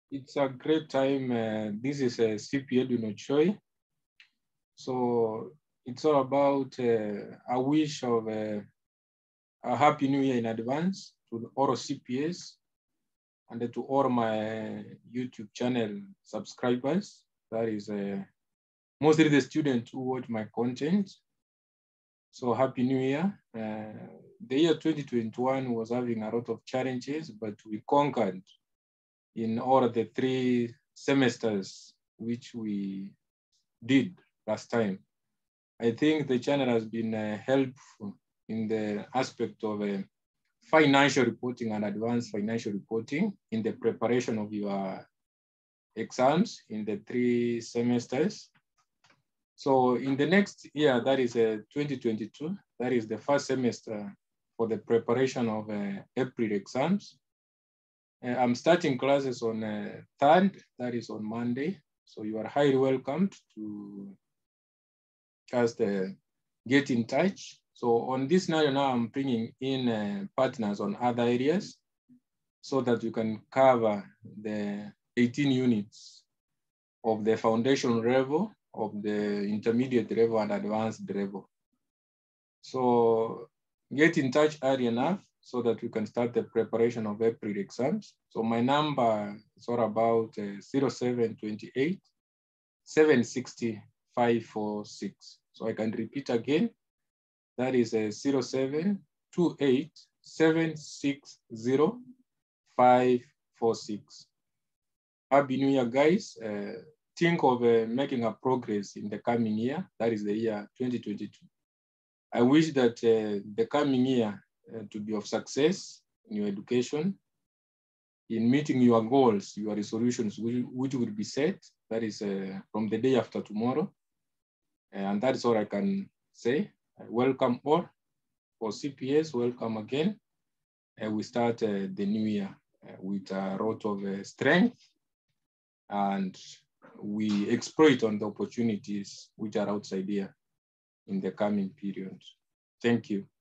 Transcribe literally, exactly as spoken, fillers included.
It's a great time. Uh, this is a C P Edwin Ochoy. So it's all about uh, a wish of uh, a happy new year in advance to all C P S and to all my YouTube channel subscribers. That is uh, mostly the students who watch my content. So happy new year. Uh, the year twenty twenty-one was having a lot of challenges, but we conquered in all the three semesters which we did last time. I think the channel has been uh, helpful in the aspect of uh, financial reporting and advanced financial reporting in the preparation of your exams in the three semesters. So in the next year, that is uh, twenty twenty-two, that is the first semester for the preparation of uh, April exams. Uh, I'm starting classes on uh, third, that is on Monday. So you are highly welcomed to just uh, get in touch. So on this scenario now, I'm bringing in uh, partners on other areas so that you can cover the eighteen units of the foundation level, of the intermediate level and advanced level. So get in touch early enough so that we can start the preparation of April exams. So my number is all about uh, zero seven two eight, seven six zero, five four six. So I can repeat again. That is a zero seven two eight, seven six zero, five four six. Happy New Year, guys. Uh, think of uh, making a progress in the coming year. That is the year twenty twenty-two. I wish that uh, the coming year uh, to be of success in your education, in meeting your goals, your resolutions, which, which will be set. That is uh, from the day after tomorrow. And that is all I can say. Welcome all. For C P S, welcome again. Uh, we start uh, the new year uh, with a lot of uh, strength, and we exploit on the opportunities which are outside here in the coming period. Thank you.